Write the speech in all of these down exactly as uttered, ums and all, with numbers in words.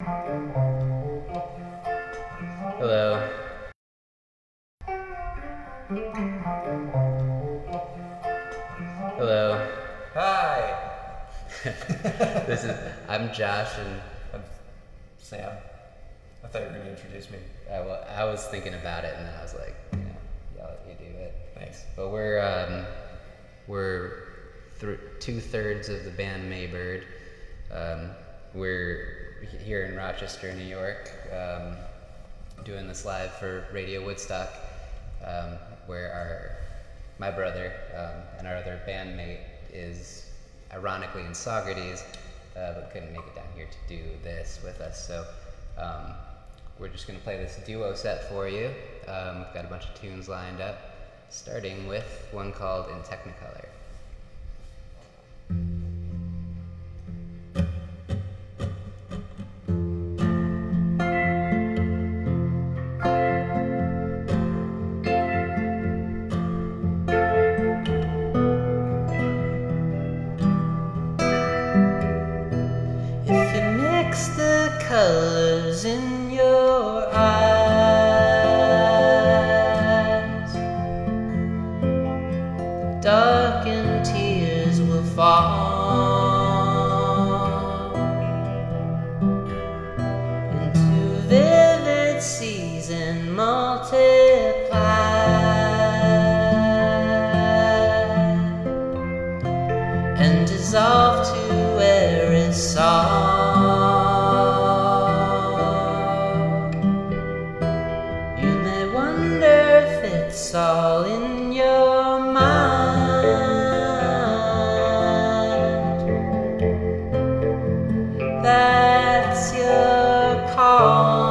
Hello. Hello. Hi. This is, I'm Josh, and I'm Sam. I thought you were going to introduce me. I, wa- I was thinking about it, and then I was like, you know, yeah, I'll let you do it. Thanks. But we're um, we're th- two thirds of the band Maybird. Um, we're he- here in Rochester, New York, um, doing this live for Radio Woodstock, um, where our my brother um, and our other bandmate is ironically in Saugerties, uh, but couldn't make it down here to do this with us. So um, we're just going to play this duo set for you. Um, we've got a bunch of tunes lined up, starting with one called In Technicolor. If you mix the colors in your eyes, darkened tears will fall into vivid seas and multiply and dissolve to where is salt. You may wonder if it's all in your mind. That's your call.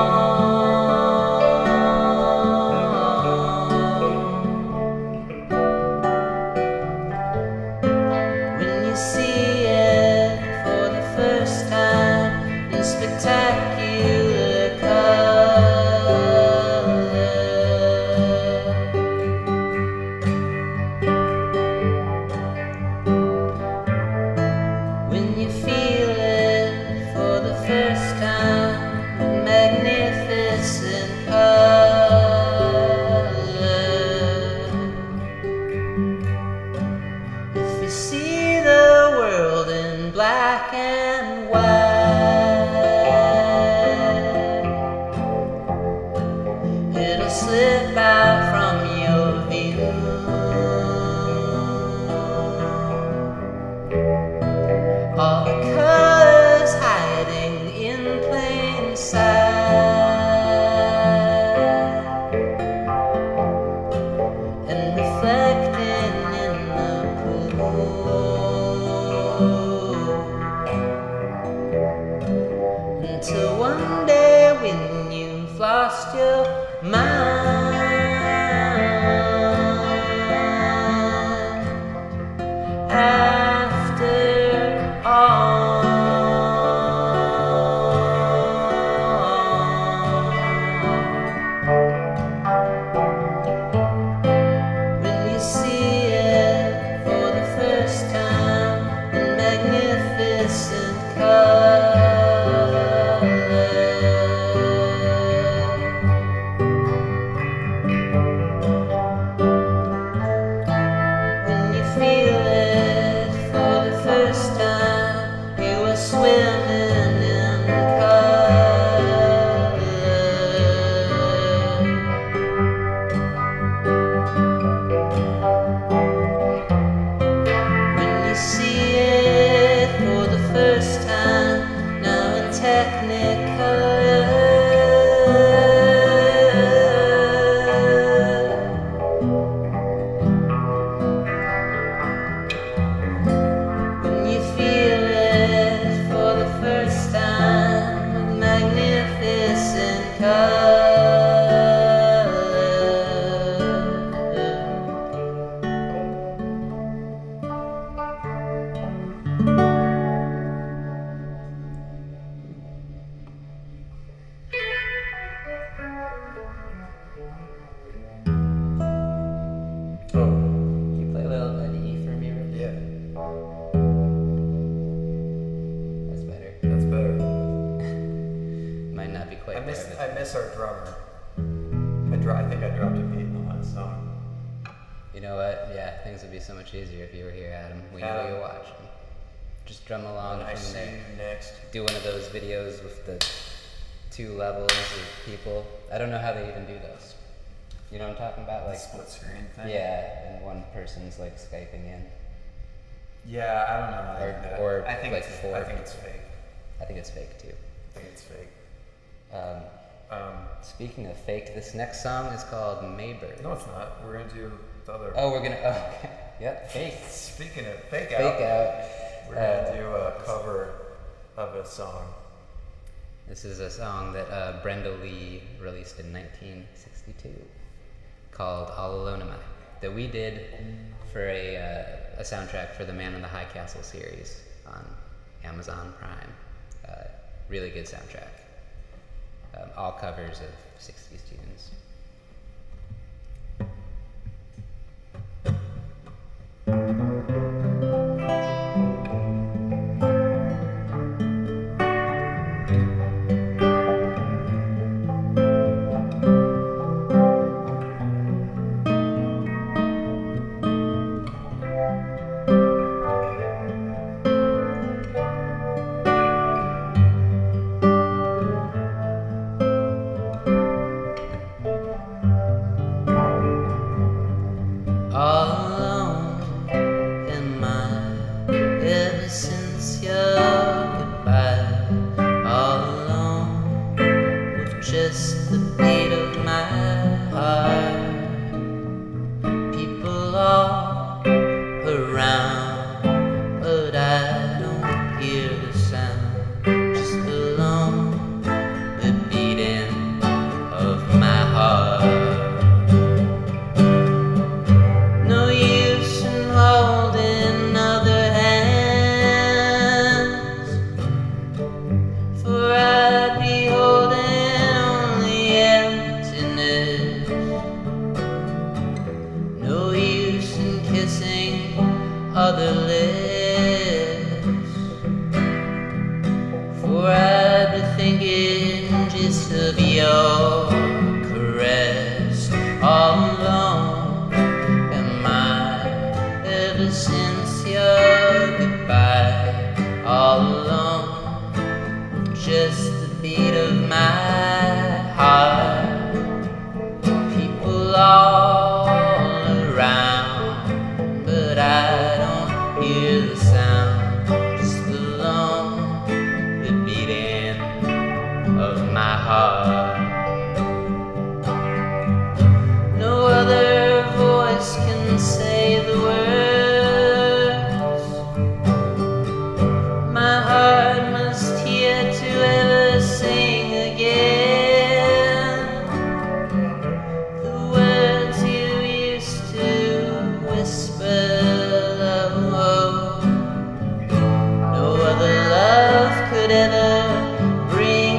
When you see it for the first time in spectacular color, when you feel it for the first time in magnificent color, if you see the world in black and white, it'll slip out from your view. All the colors hiding in plain sight and reflecting in the pool, until one day when you've lost your mind, after all. When you see it for the first time in magnificent color, when you feel it for the first time, you are swimming in color. When you see it for the first time, now in Technicolor, when you feel it for the first time with magnificent color. miss part I of it. miss our drummer. I dro- I think I dropped a beat in the last song. You know what? Yeah, things would be so much easier if you were here, Adam. We know Adam. you're watching. Just drum along And I from see there. you next. Do one of those videos with the two levels of people. I don't know how they even do those. You know what I'm talking about? Like Like, split screen thing. yeah, and one person's like Skyping in. Yeah, I don't know how they Or- do that. or, I think like, it's, four I think it's fake. I think it's fake too. I think it's fake. Um, Um, speaking of fake, this next song is called Maybird. no, it's not. We're gonna do the other. Oh, we're gonna. Oh, okay. Yep, fake. Speaking of fake Fake out, out. we're gonna Uh, do a cover of a song. This is a song that uh, Brenda Lee released in nineteen sixty-two called All Alone Am I, that we did for a, uh, a soundtrack for the Man in the High Castle series on Amazon Prime. Uh, really good soundtrack. Um, all covers of sixties tunes. All alone am I ever since your goodbye. All alone with just the beat of my heart. People all around, but I don't hear the sound. Just alone, the beating of my heart. No use in holding other hands, for I'd be holding only emptiness. No use in kissing other lips, for I'd be thinking just of your caress. All alone am I ever since your goodbye. All alone with just the beat of my heart. People all around, but I don't hear the sound. Just alone, the beating of my heart. No other voice can say the words my heart must hear to ever sing again. The words you used to whisper, love. No other love could ever bring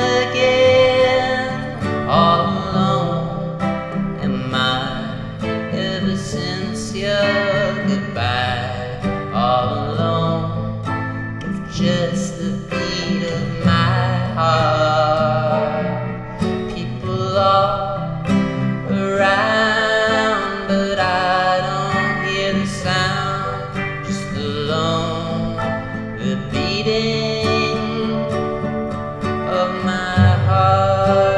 again. All alone am I ever since your goodbye. All alone with just the beat of my heart. People all around, but I don't hear the sound. Just alone, the beating of my heart.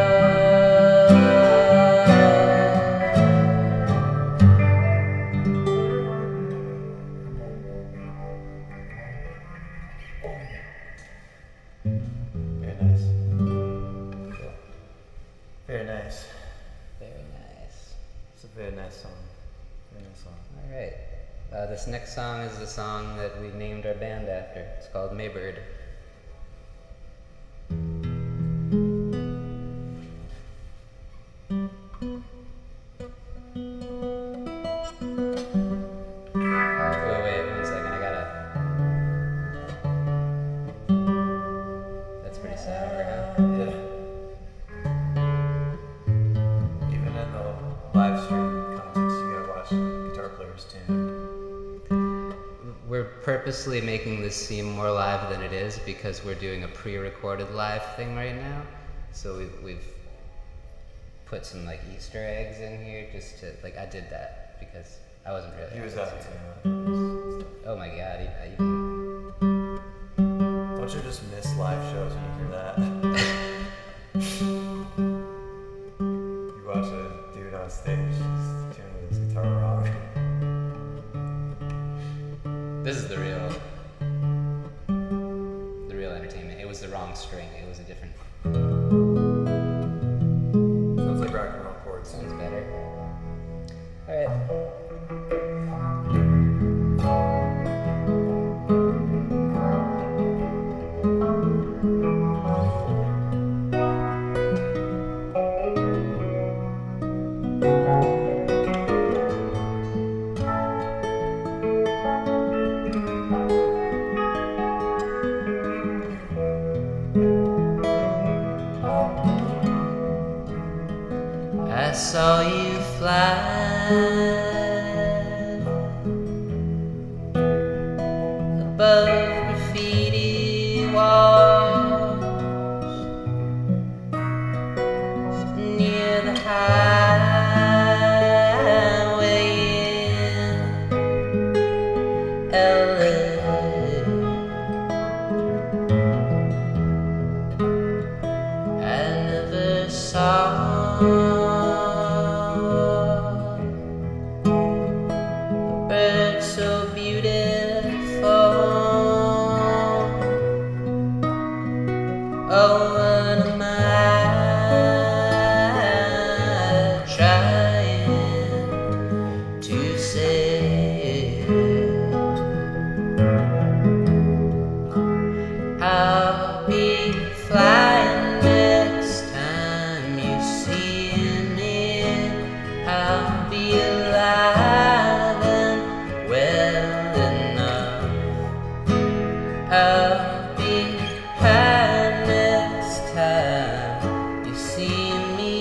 Very nice. Cool. Very nice. Very nice. It's a very nice song. Very nice song. All right. Uh, this next song is the song that we named our band after. It's called Maybird. Oh, wait, one second. I gotta. That's pretty sour, huh? Yeah. Even in the live stream context, you gotta watch guitar players tune. We're purposely making this seem more live than it is because we're doing a pre-recorded live thing right now. So we, we've put some like Easter eggs in here just to like I did that because I wasn't really. He was able having to. too. Oh my god! I, I, Don't you just miss live shows when you hear that? You watch a dude on stage just tuning his guitar wrong. this is the real, the real entertainment. It was the wrong string. It was a different. Sounds like rock and roll chords. Sounds better. All right. I saw you fly above graffiti walls near the highway in L A. I never saw so beautiful. Oh, what am I trying to say? I'll be flying next time you see me. I'll be alive and well enough. I'll be high next time you see me.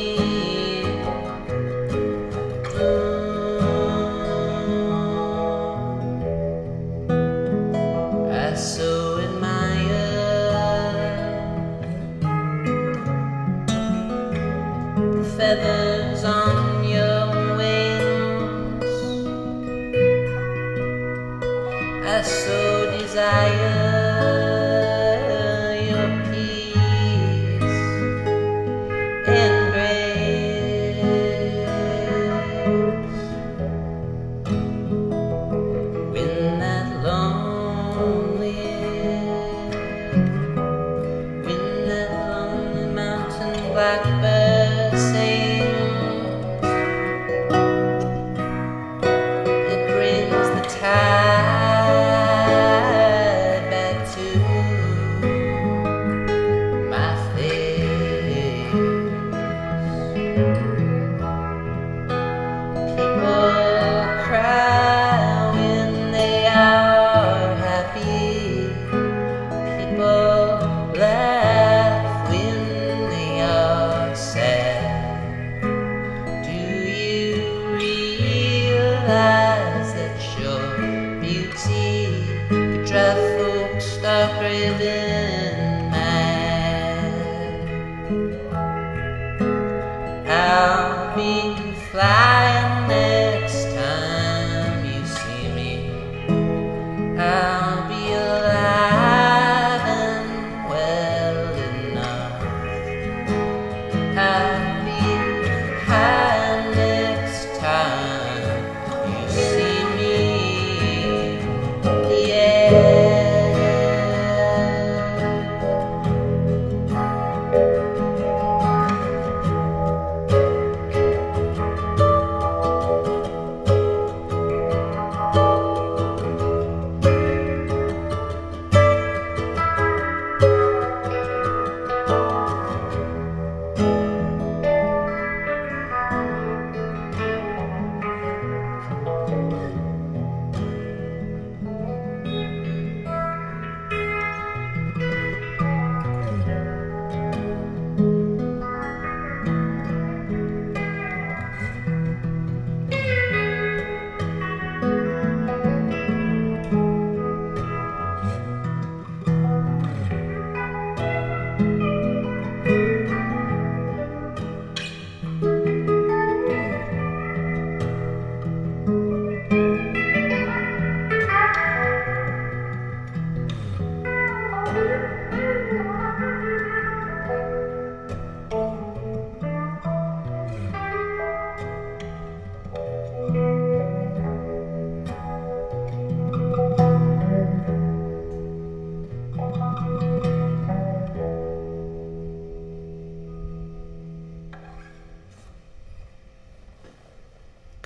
Mm. I so admire the feathers on your wings. I so desire your peace and grace. When that lonely, when that lonely mountain blackbird sings, it brings the tide back to my face. People cry when they are happy. People laugh when they are sad. Do you realize that your beauty could drive folks stark raving mad? I'll be flying next time you see me. I'll be alive and well enough. I'll be high next time you see me. Yeah.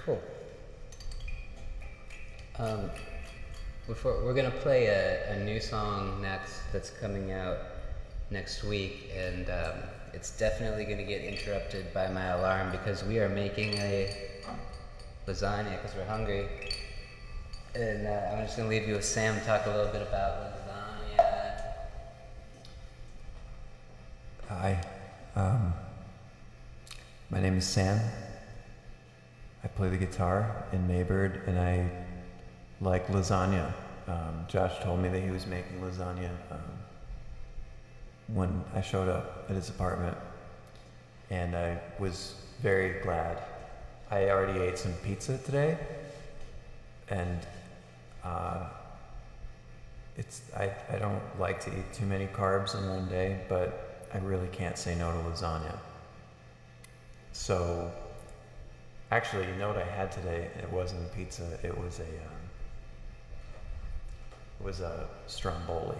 Cool. Um, before we're gonna play a, a new song next that's coming out next week, and um, it's definitely gonna get interrupted by my alarm because we are making a lasagna because we're hungry. And uh, I'm just gonna leave you with Sam to talk a little bit about lasagna. Hi, um, my name is Sam. I play the guitar in Maybird, and I like lasagna. Um, Josh told me that he was making lasagna um, when I showed up at his apartment, and I was very glad. I already ate some pizza today, and uh, it's I, I don't like to eat too many carbs in one day, but I really can't say no to lasagna. So, actually, you know what I had today? It wasn't a pizza. It was a um, it was a stromboli,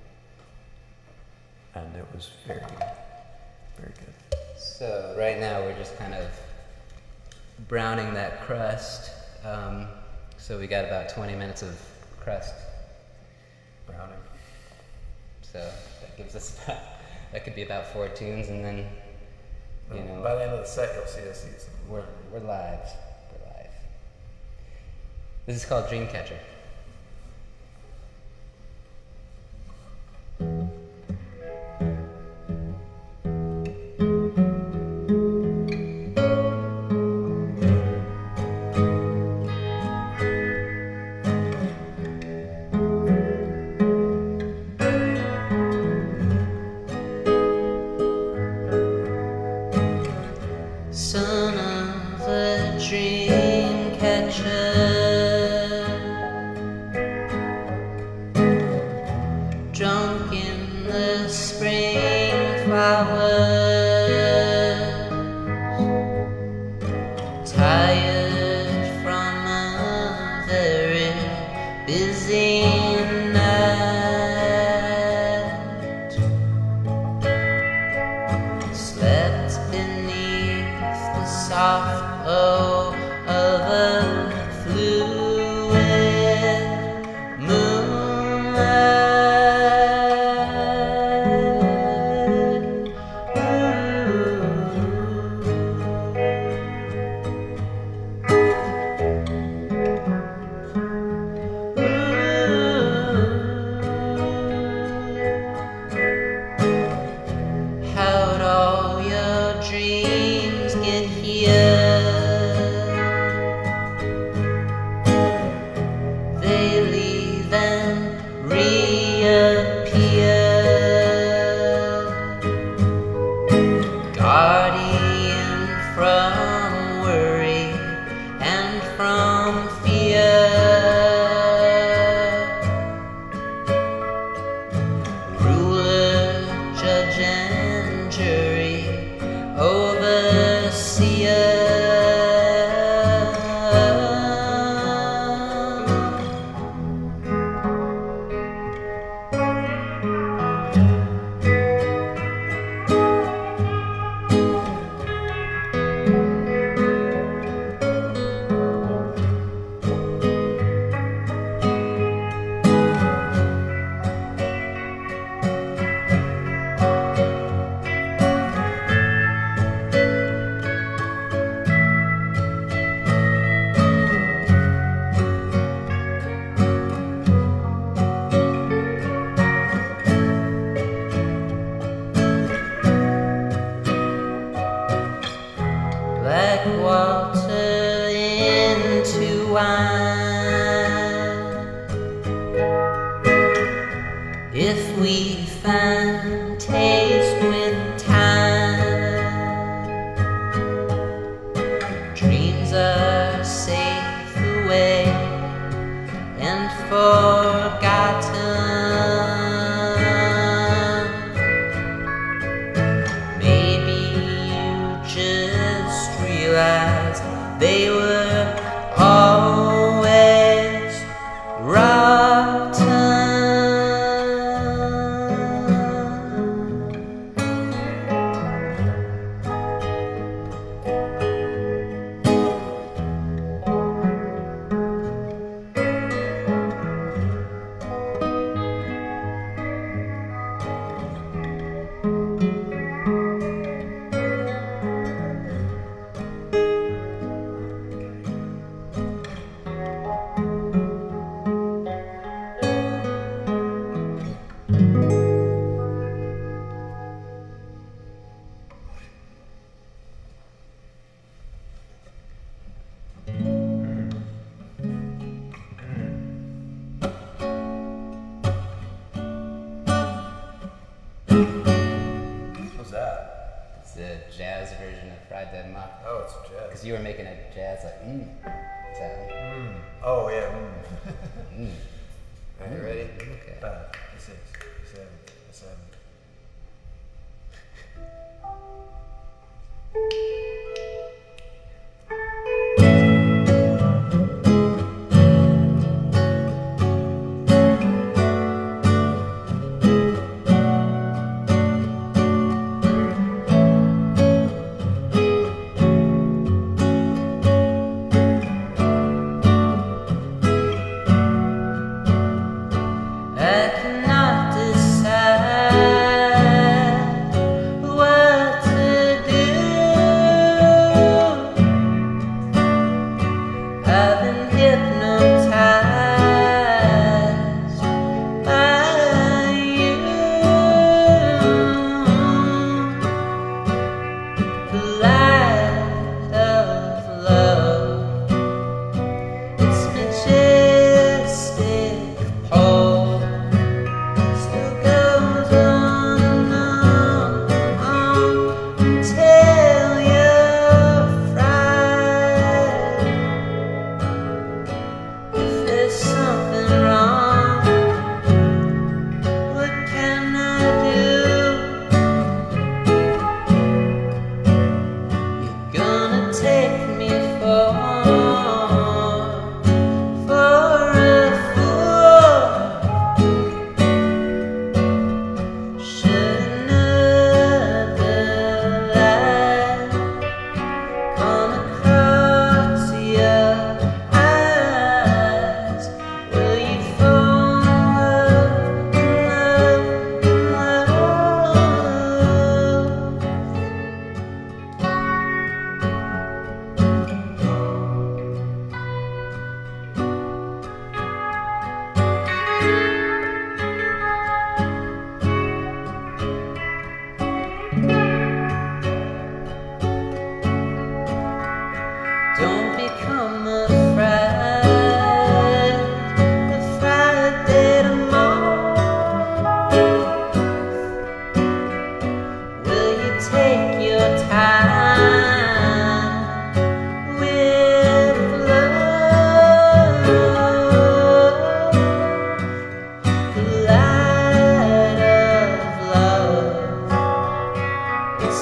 and it was very good, very good. So right now we're just kind of browning that crust. Um, so we got about twenty minutes of crust Browning. So that gives us about, that could be about four tunes, and then you know By the end of the set, you'll see us eat some. we're we're live. We're live. This is called Dreamcatcher. Son of a dream catcher, drunk in the spring flowers, tired from a very busy night, slept beneath the soft glow of a fluid moonlight. How'd all your dreams get here? They leave and reappear, guardian from worry and from fear, ruler, judge and jury, overseer. Who's that? It's the jazz version of Fried Dead Mock. Oh, it's jazz. Because you were making a jazz like mmm sound. Mm. Oh yeah. Mm. Mm. Are you ready? Okay. Five, six, seven, seven. I cannot decide what to do. I've been hypnotized by you. The light of love, its majestic pole still goes on and on and on until you're fried. If there's something wrong, what can I do? You're gonna take me for for a fool. Should another light come across your eyes, will you fall in love, in love, in Don't become afraid, afraid that I'm off. Will you take your time with love? The light of love, its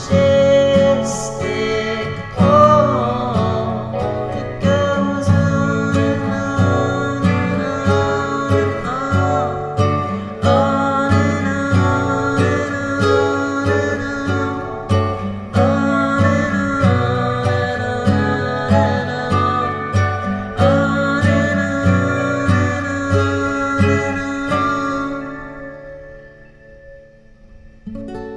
majestic pole, it goes on and on and on and on, on and on and on and on, on and on and on and on, on and on and on and on.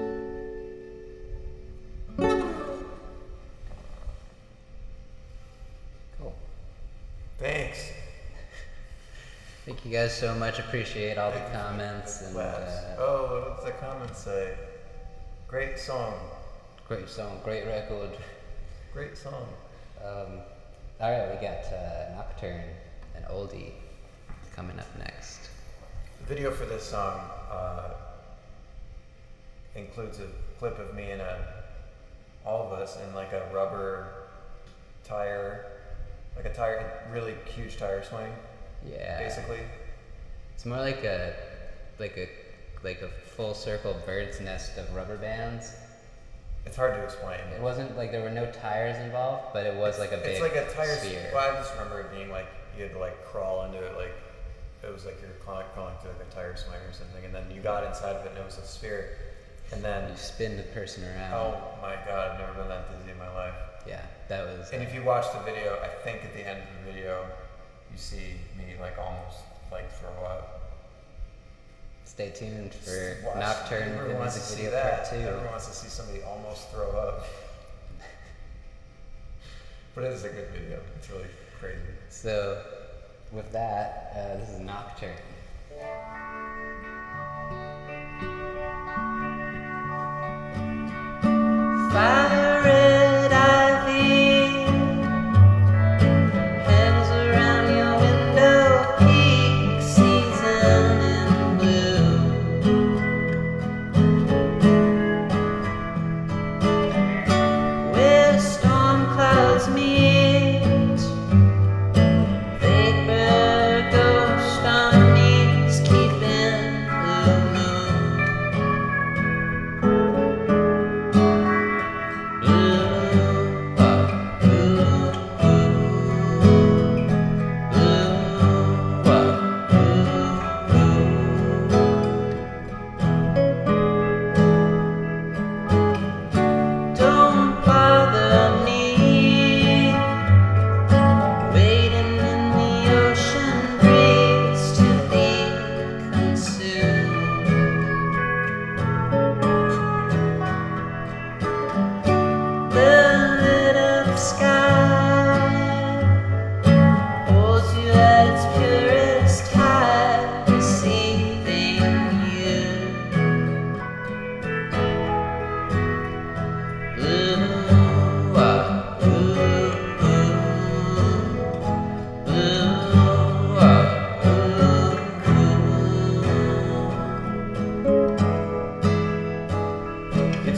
Cool. Thanks. Thank you guys so much. Appreciate all the comments and Claps. uh, Oh, what does the comments say? Great song. great song, great record. Great song. Um, all right, we got uh, Nocturne, an oldie, coming up next. The video for this song uh, includes a clip of me and a, all of us in like a rubber tire, like a tire, really huge tire swing, Yeah. basically. It's more like a like a like a full circle bird's nest of rubber bands. It's hard to explain. It wasn't like there were no tires involved, but it was like a big It's like a tire sphere. Well, I just remember it being like you had to like crawl into it, like it was like you're crawling, crawling through like a tire swing or something, and then you got inside of it and it was a sphere, and then You spin the person around. oh my god, I've never been that dizzy in my life. Yeah, that was. And if you watch the video, I think at the end of the video, you see me like almost like throw up. Stay tuned for Just watch. Nocturne, Everyone the wants to music see video that. part two. Everyone wants to see somebody almost throw up. But it is a good video. It's really crazy. So, with that, uh, this is Nocturne. Fire red ivy hangs around your window, peak season in blue.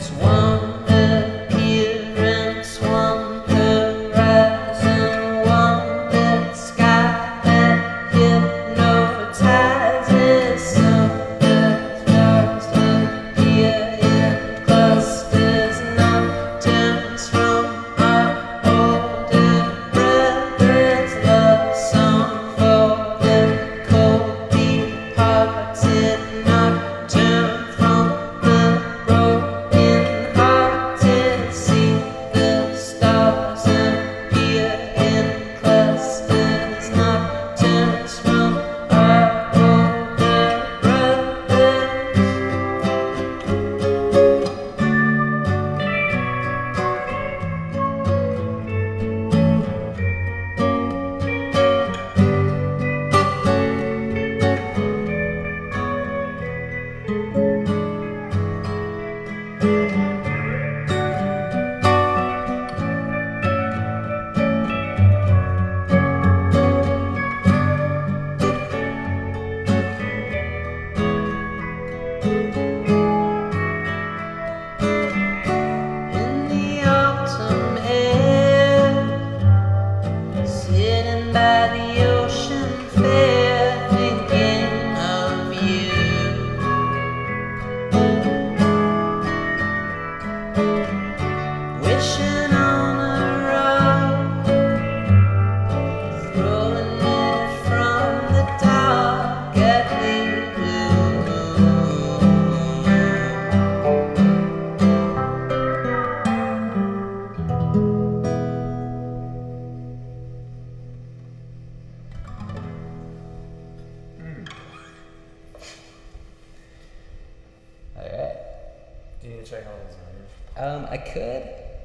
check all these numbers? Um, I could.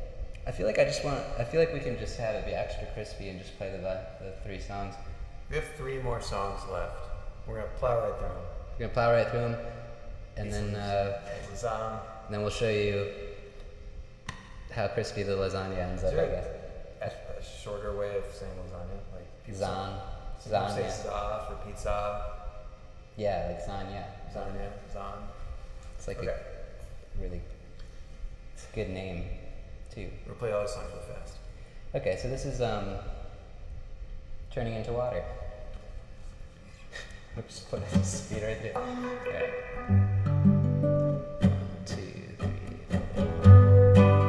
I feel like I just want. I feel like we can just have it be extra crispy and just play the the three songs. We have three more songs left. We're gonna plow right through them. We're gonna plow right through them, and These then ones. uh, Lasagna. then we'll show you how crispy the lasagna ends up. Is I there guess. a, a shorter way of saying lasagna? Like pizza? Zan, Some people say Zanya. za for pizza. Yeah, like Zanya. Lasagna. Zan. It's like Okay. a really. It's a good name, too. We'll play all these songs real fast. Okay, so this is um, turning into water. We'll just put a speed right there. Alright. Two, three, four.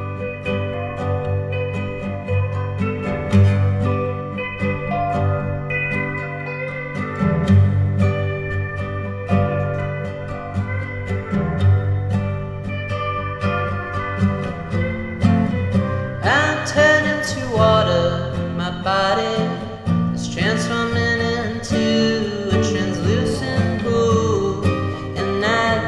I'm turning to water, my body is transforming into a translucent pool, and I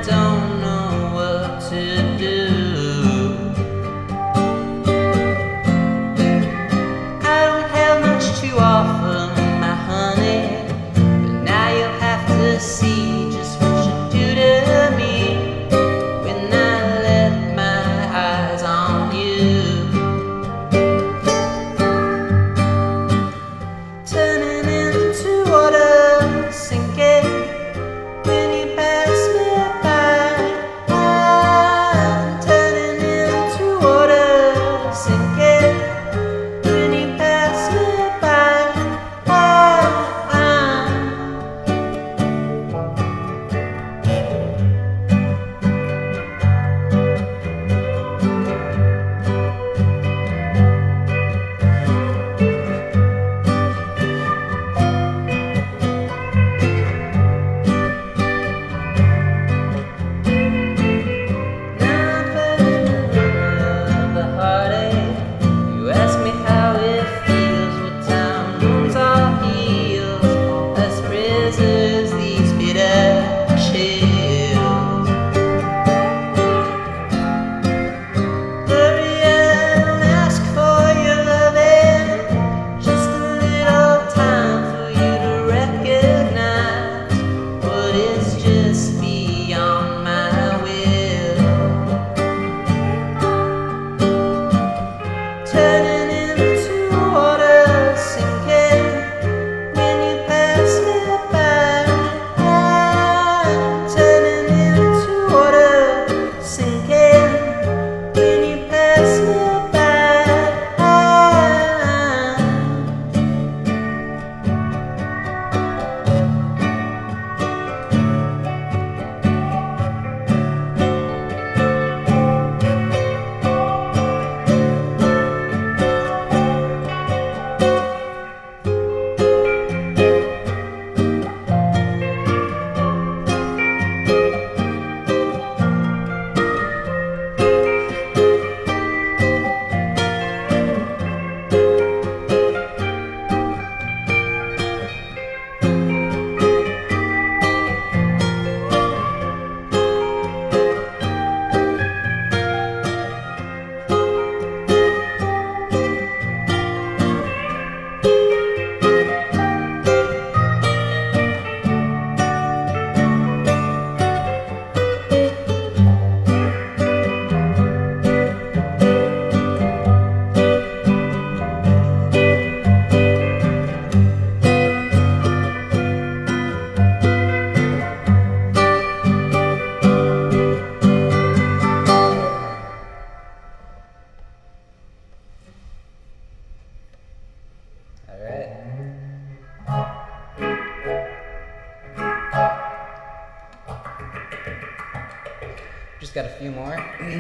just got a few more.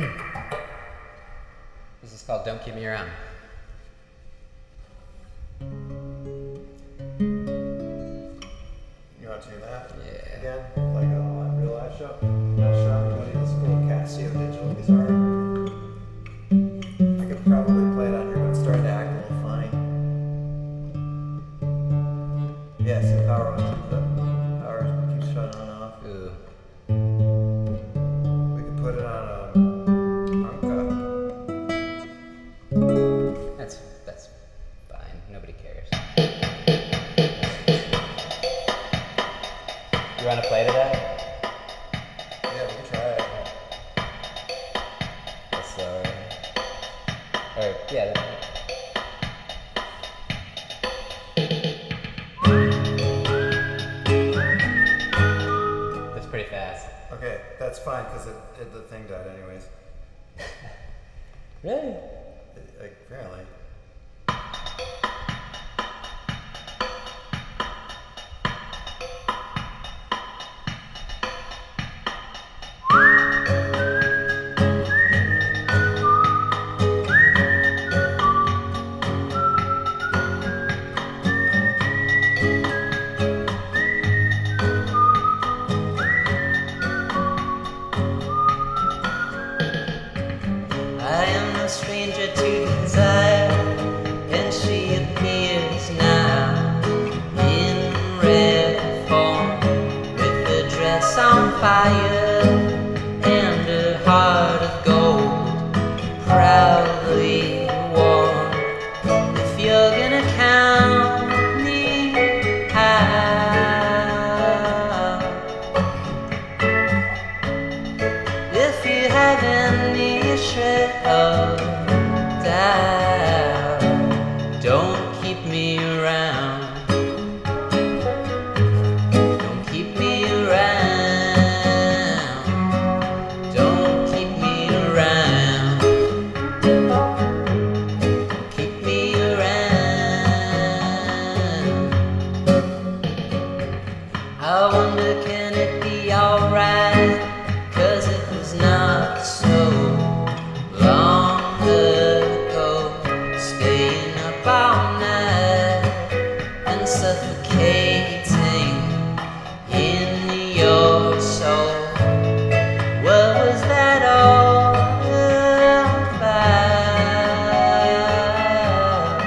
This is called Don't Keep Me Around. You want to do that? Yeah. Again? Like a real live show? Not show everybody this cool Casio digital guitar. I could probably play it on here, but it's starting to act a little funny. Yeah, see the power on the power keeps shutting on and off. Ooh. We could put it on a Anka. That's that's fine. Nobody cares. You want to play today? Yeah, we can try it. That's slower. Or yeah. that- That's pretty fast. Okay, that's fine because it, it, the thing died anyways. Really? It, like, apparently. I am no stranger to desire, and she appears now in red form, with a dress on fire and a heart of gold, proudly worn. If you're gonna count me out, if you have any shred of doubt, don't keep me around. Don't keep me around. Don't keep me around. Don't keep me around. I wonder, can it be alright? 'Cause it was not so long ago, staying up all night and suffocating in your soul. What was that all about?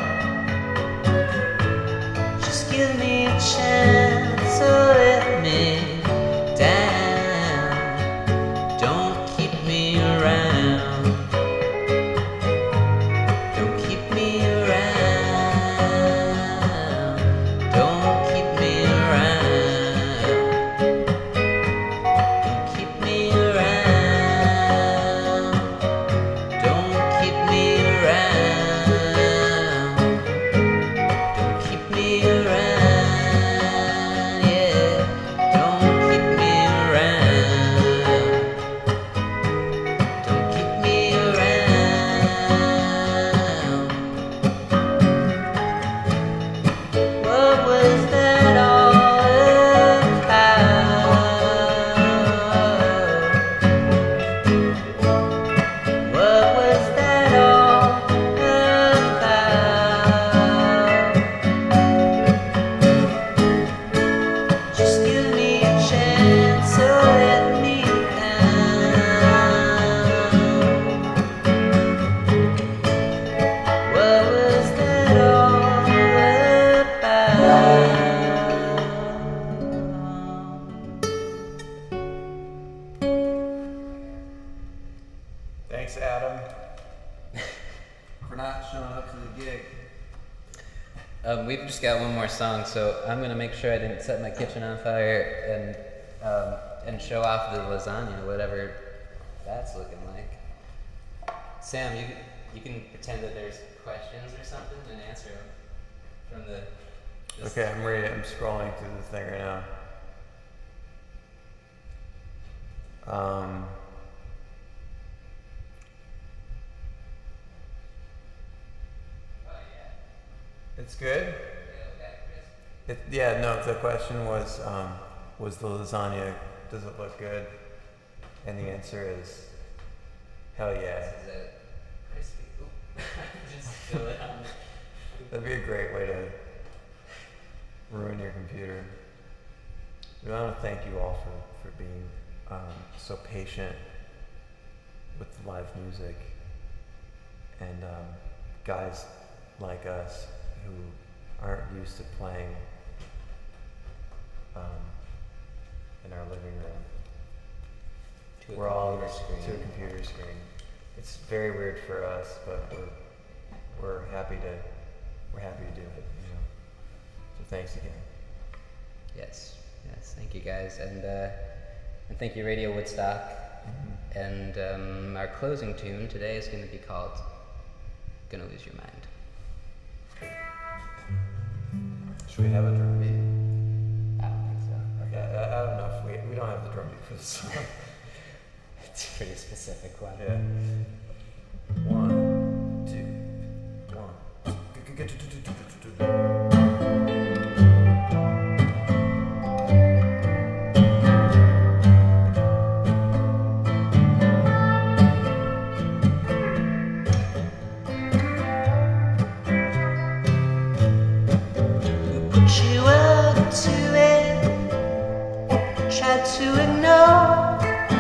Just give me a chance to let me down. Don't keep me around. Don't keep me around. Don't keep me around. Don't keep me around. Don't keep me around. Don't keep me around. Yeah. Don't keep me around. Don't keep me around. What was that all about? What was that all about? Just give me a chance to let me down. What was that all about? Thanks, Adam, for not showing up to the gig. Um, we've just got one more song, so I'm gonna make sure I didn't set my kitchen on fire and um, and show off the lasagna, whatever that's looking like. Sam, you can, you can pretend that there's questions or something and answer them from the. this- Okay, I'm ready. I'm scrolling through the thing right now. Um, it's good. It, yeah, no. The question was, um, was the lasagna? Does it look good? And the answer is Hell yeah. This is a crispy. Oop. Just fill it on. That'd be a great way to ruin your computer. We want to thank you all for, for being um, so patient with live music, and um, guys like us who aren't used to playing um, in our living room. To a We're all computer screen. to a computer screen. It's very weird for us, but we're we're happy to we're happy to do it. You know. So thanks again. Yes, yes. Thank you guys, and uh, and thank you Radio Woodstock. Mm-hmm. And um, our closing tune today is going to be called "Gonna Lose Your Mind." Should we have a drum beat? I don't think so. Okay, I, I don't know if we we don't have the drum beat for this song. It's a pretty specific one. Yeah. One, two, one. Put you up to it, tried to ignore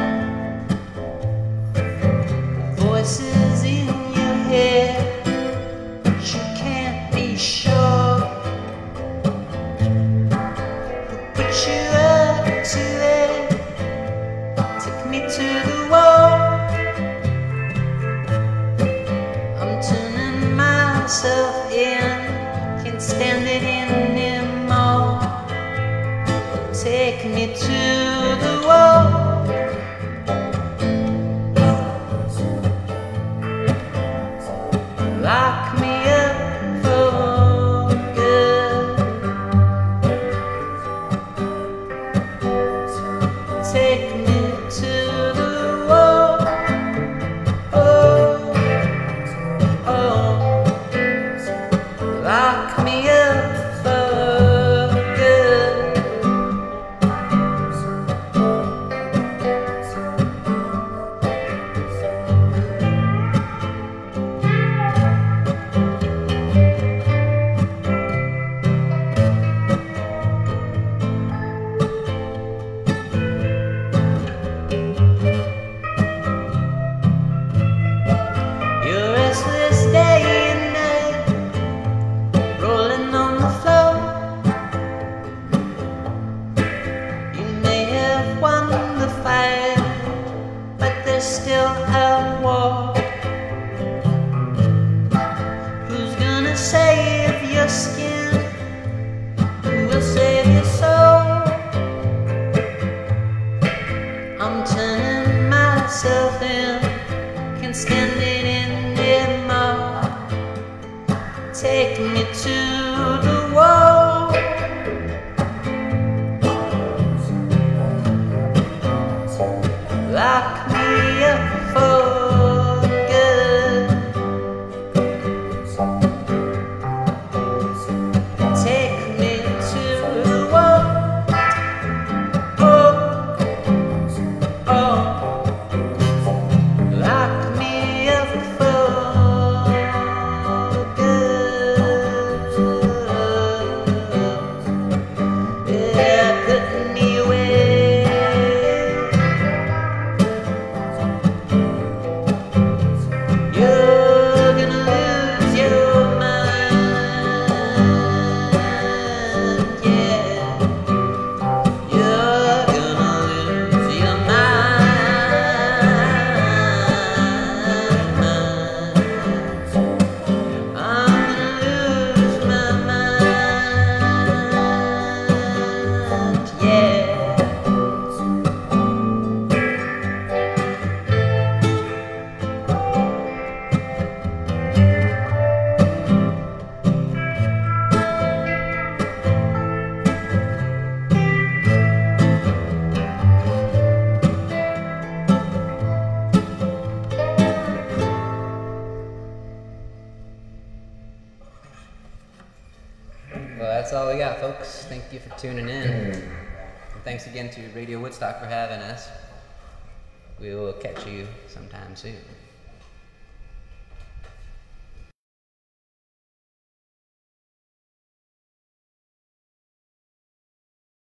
the voices in your head, but you can't be sure. Who put you up to it, took me to the wall. I'm turning myself in, can't stand it anymore. Take me to the wall. Lock me up for good. Take me to the wall. Oh, oh. Lock me up for good. You're restless day and night, rolling on the floor. You may have won the fight, but there's still a war. Who's gonna save your skin? Who will save your soul? I'm turning myself in, can't stand it anymore. Take me to the wall. Lock me up for good. Take me to the wall. Oh, oh. Lock me up for good. Yeah, put me away. You're gonna lose your mind. Yeah, you're gonna lose your mind. I'm gonna lose my mind. Yeah. Well, that's all we got, folks. Thank you for tuning in. And thanks again to Radio Woodstock for having us. We will catch you sometime soon.